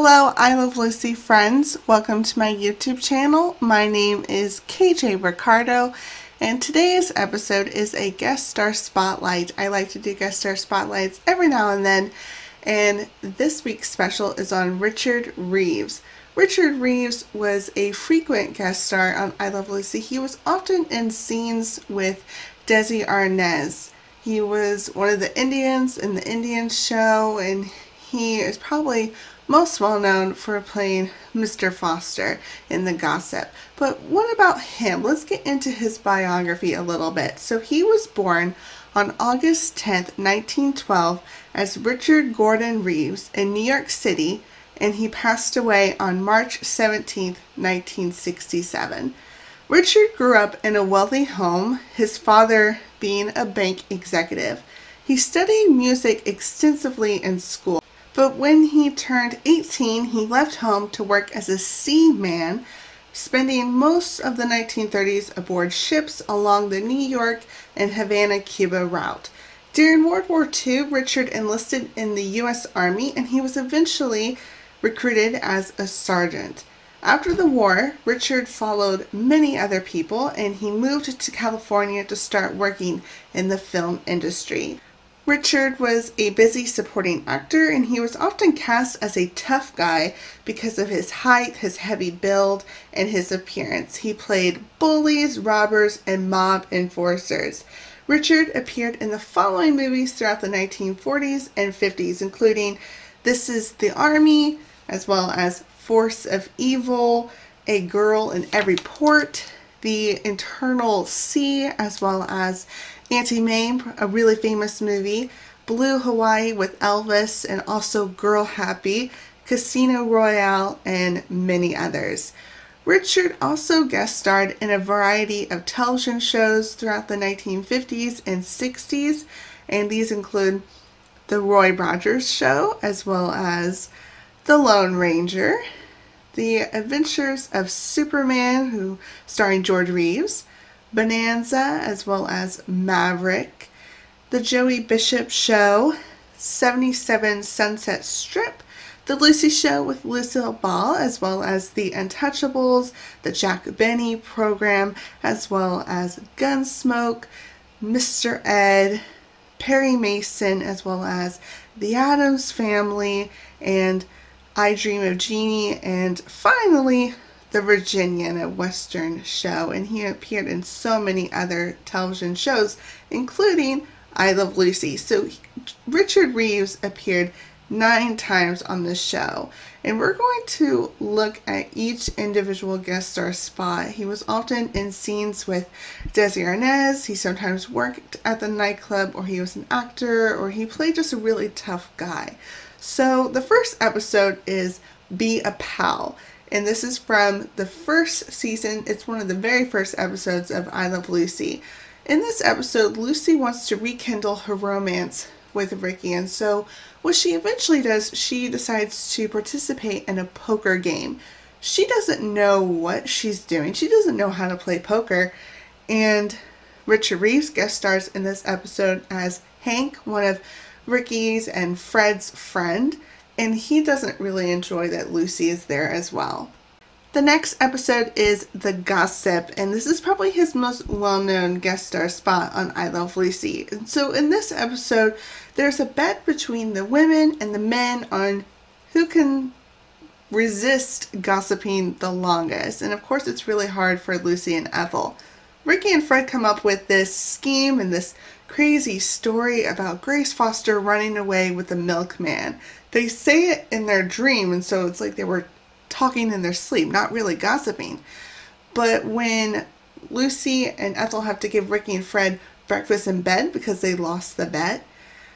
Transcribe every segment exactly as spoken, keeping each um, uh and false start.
Hello, I Love Lucy friends. Welcome to my YouTube channel. My name is K J Ricardo, and today's episode is a guest star spotlight. I like to do guest star spotlights every now and then, and this week's special is on Richard Reeves. Richard Reeves was a frequent guest star on I Love Lucy. He was often in scenes with Desi Arnaz. He was one of the Indians in the Indian show, and he is probably most well known for playing Mister Foster in The Gossip. But what about him? Let's get into his biography a little bit. So he was born on August tenth, nineteen twelve as Richard Gordon Reeves in New York City, and he passed away on March seventeenth, nineteen sixty-seven. Richard grew up in a wealthy home, his father being a bank executive. He studied music extensively in school. But when he turned eighteen, he left home to work as a seaman, spending most of the nineteen thirties aboard ships along the New York and Havana-Cuba route. During World War Two, Richard enlisted in the U S Army, and he was eventually recruited as a sergeant. After the war, Richard followed many other people, and he moved to California to start working in the film industry. Richard was a busy supporting actor, and he was often cast as a tough guy because of his height, his heavy build, and his appearance. He played bullies, robbers, and mob enforcers. Richard appeared in the following movies throughout the nineteen forties and fifties, including This Is the Army, as well as Force of Evil, A Girl in Every Port, The Eternal Sea, as well as Auntie a really famous movie, Blue Hawaii with Elvis, and also Girl Happy, Casino Royale, and many others. Richard also guest starred in a variety of television shows throughout the nineteen fifties and sixties, and these include The Roy Rogers Show, as well as The Lone Ranger, The Adventures of Superman, who starring George Reeves, Bonanza, as well as Maverick, The Joey Bishop Show, seventy-seven Sunset Strip, The Lucy Show with Lucille Ball, as well as The Untouchables, The Jack Benny Program, as well as Gunsmoke, Mister Ed, Perry Mason, as well as The Addams Family, and I Dream of Jeannie, and finally The Virginian, a Western show. And he appeared in so many other television shows, including I Love Lucy. So Richard Reeves appeared nine times on this show, and we're going to look at each individual guest star spot. He was often in scenes with Desi Arnaz. He sometimes worked at the nightclub, or he was an actor, or he played just a really tough guy. So the first episode is Be a Pal, and this is from the first season. It's one of the very first episodes of I Love Lucy. In this episode, Lucy wants to rekindle her romance with Ricky, and so what she eventually does, she decides to participate in a poker game. She doesn't know what she's doing. She doesn't know how to play poker, and Richard Reeves guest stars in this episode as Hank, one of Ricky's and Fred's friend, and he doesn't really enjoy that Lucy is there as well. The next episode is The Gossip, and this is probably his most well-known guest star spot on I Love Lucy. And so in this episode, there's a bet between the women and the men on who can resist gossiping the longest. And of course, it's really hard for Lucy and Ethel. Ricky and Fred come up with this scheme and this crazy story about Grace Foster running away with the milkman. They say it in their dream, and so it's like they were talking in their sleep, not really gossiping. But when Lucy and Ethel have to give Ricky and Fred breakfast in bed because they lost the bet,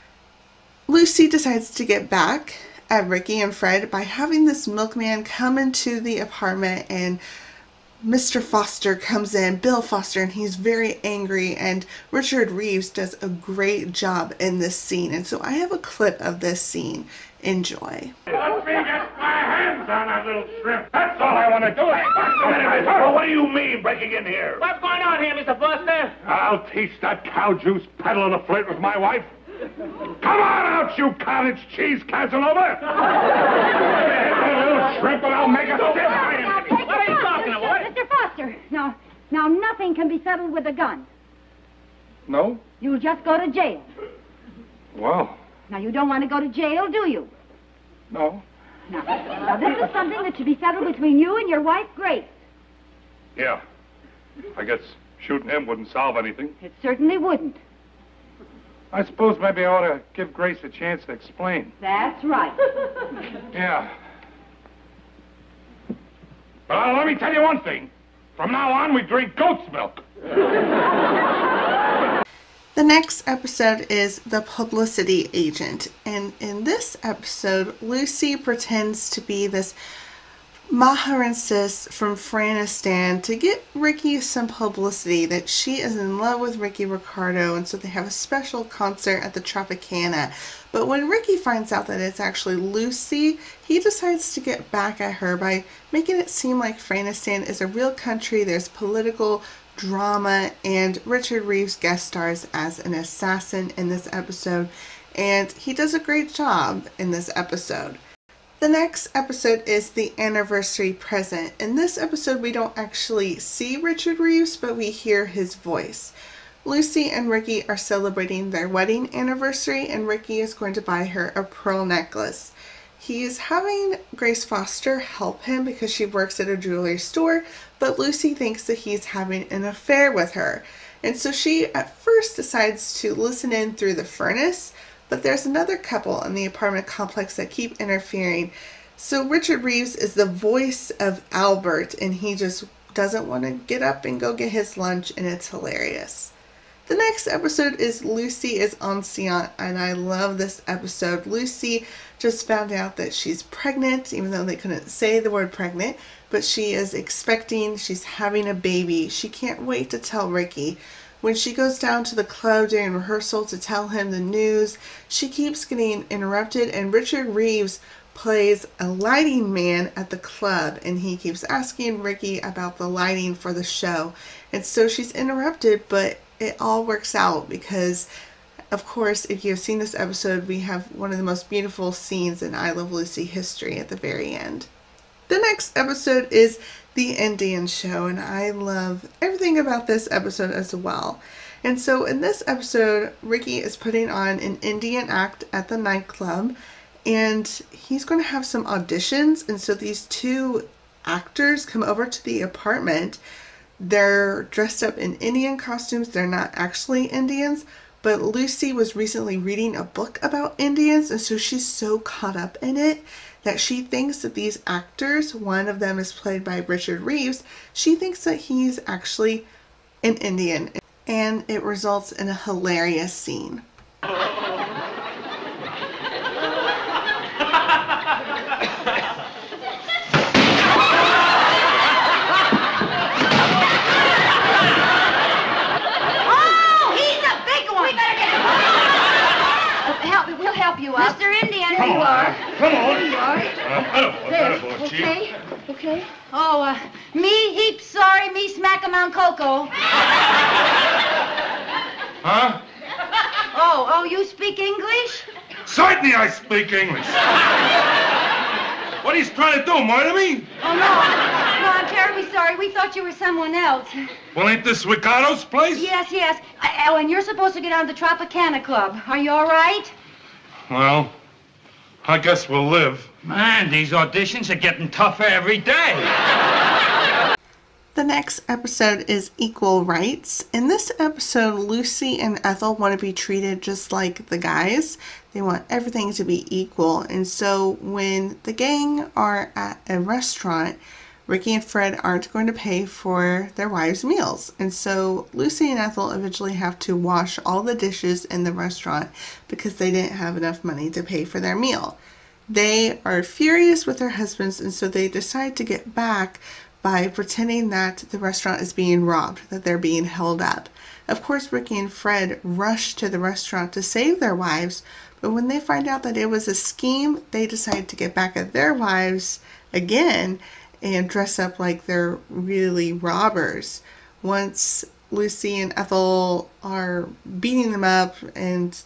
Lucy decides to get back at Ricky and Fred by having this milkman come into the apartment, and Mister Foster comes in, Bill Foster, and he's very angry, and Richard Reeves does a great job in this scene. And so I have a clip of this scene. Enjoy. Let me get my hands on that little shrimp. That's all I want to do. Well, what do you mean, breaking in here? What's going on here, Mister Foster? I'll teach that cow juice peddler to flirt with my wife. Come on out, you cottage cheese Casanova! A little shrimp and I'll make a Now, stiff. take What are you it talking easy, about? Mister Foster. Now, now nothing can be settled with a gun. No? You'll just go to jail. Well, Now, you don't want to go to jail, do you? no. Now, now this is something that should be settled between you and your wife, Grace. Yeah. I guess shooting him wouldn't solve anything. It certainly wouldn't. I suppose maybe I ought to give Grace a chance to explain. That's right. Yeah. Well, let me tell you one thing. From now on, we drink goat's milk. The next episode is The Publicity Agent, and in this episode, Lucy pretends to be this Maharansist from Franistan to get Ricky some publicity that she is in love with Ricky Ricardo, and so they have a special concert at the Tropicana. But when Ricky finds out that it's actually Lucy, he decides to get back at her by making it seem like Franistan is a real country. There's political drama, and Richard Reeves guest stars as an assassin in this episode, and he does a great job in this episode. The next episode is The Anniversary Present. In this episode, we don't actually see Richard Reeves, but we hear his voice. Lucy and Ricky are celebrating their wedding anniversary, and Ricky is going to buy her a pearl necklace. He is having Grace Foster help him because she works at a jewelry store, but Lucy thinks that he's having an affair with her. And so she at first decides to listen in through the furnace, but there's another couple in the apartment complex that keep interfering. So Richard Reeves is the voice of Albert, and he just doesn't want to get up and go get his lunch, and it's hilarious. The next episode is Lucy is Ancient, and I love this episode. Lucy just found out that she's pregnant, even though they couldn't say the word pregnant, but she is expecting, she's having a baby. She can't wait to tell Ricky. When she goes down to the club during rehearsal to tell him the news, she keeps getting interrupted, and Richard Reeves plays a lighting man at the club, and he keeps asking Ricky about the lighting for the show. And so she's interrupted, but it all works out because, of course, if you've seen this episode, we have one of the most beautiful scenes in I Love Lucy history at the very end. The next episode is The Indian Show, and I love everything about this episode as well. And so in this episode, Ricky is putting on an Indian act at the nightclub, and he's going to have some auditions. And so these two actors come over to the apartment. They're dressed up in Indian costumes. They're not actually Indians, but Lucy was recently reading a book about Indians, and so she's so caught up in it that she thinks that these actors, one of them is played by Richard Reeves, she thinks that he's actually an Indian, and it results in a hilarious scene. Mister Indian. Come you on, are. come on. There you are. Uh, There. attaboy, Chief. Okay. Okay. Oh, uh, me heap sorry, me smack 'em on Coco. Huh? Oh, oh, you speak English? Certainly I speak English. What he's trying to do, murder me? Oh, no. No, I'm terribly sorry. We thought you were someone else. Well, ain't this Ricardo's place? Yes, yes. Uh, oh, and you're supposed to get on the Tropicana Club. Are you all right? Well, I guess we'll live. Man, these auditions are getting tougher every day. The next episode is Equal Rights. In this episode, Lucy and Ethel want to be treated just like the guys. They want everything to be equal. And so when the gang are at a restaurant, Ricky and Fred aren't going to pay for their wives' meals. And so Lucy and Ethel eventually have to wash all the dishes in the restaurant because they didn't have enough money to pay for their meal. They are furious with their husbands, and so they decide to get back by pretending that the restaurant is being robbed, that they're being held up. Of course, Ricky and Fred rush to the restaurant to save their wives, but when they find out that it was a scheme, they decide to get back at their wives again and dress up like they're really robbers. Once Lucy and Ethel are beating them up and the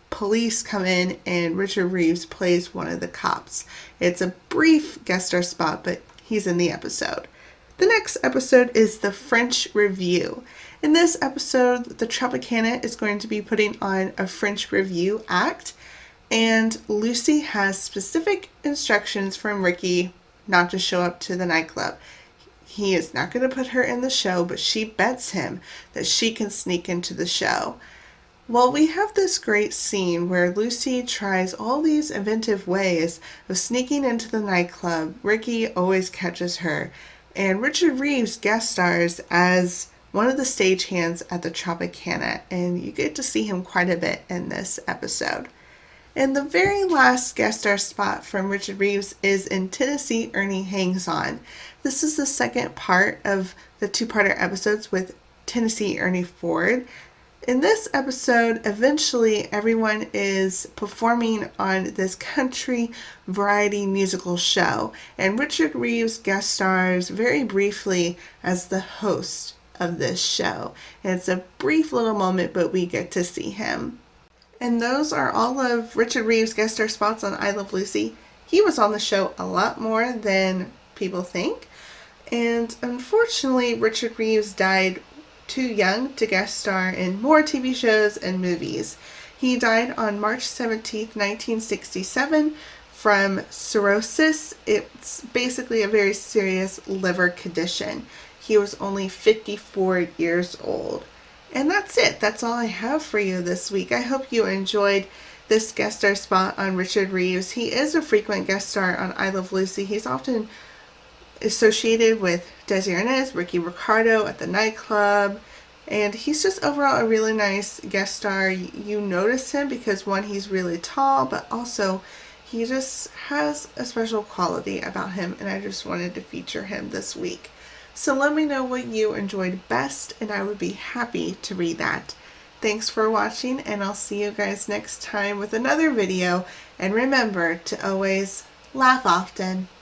police come in and Richard Reeves plays one of the cops. It's a brief guest star spot, but he's in the episode. The next episode is the French Review. In this episode, the Tropicana is going to be putting on a French Review act, and Lucy has specific instructions from Ricky not to show up to the nightclub. He is not going to put her in the show, but she bets him that she can sneak into the show. Well, we have this great scene where Lucy tries all these inventive ways of sneaking into the nightclub. Ricky always catches her, and Richard Reeves guest stars as one of the stagehands at the Tropicana, and you get to see him quite a bit in this episode. And the very last guest star spot from Richard Reeves is in Tennessee Ernie Hangs On. This is the second part of the two-parter episodes with Tennessee Ernie Ford. In this episode, eventually everyone is performing on this country variety musical show, and Richard Reeves guest stars very briefly as the host of this show. And it's a brief little moment, but we get to see him. And those are all of Richard Reeves' guest star spots on I Love Lucy. He was on the show a lot more than people think, and unfortunately Richard Reeves died too young to guest star in more T V shows and movies. He died on March seventeenth, nineteen sixty-seven from cirrhosis. It's basically a very serious liver condition. He was only fifty-four years old. And that's it. That's all I have for you this week. I hope you enjoyed this guest star spot on Richard Reeves. He is a frequent guest star on I Love Lucy. He's often associated with Desi Arnaz, Ricky Ricardo at the nightclub, and he's just overall a really nice guest star. You notice him because, one, he's really tall, but also he just has a special quality about him, and I just wanted to feature him this week. So let me know what you enjoyed best, and I would be happy to read that. Thanks for watching, and I'll see you guys next time with another video, and remember to always laugh often.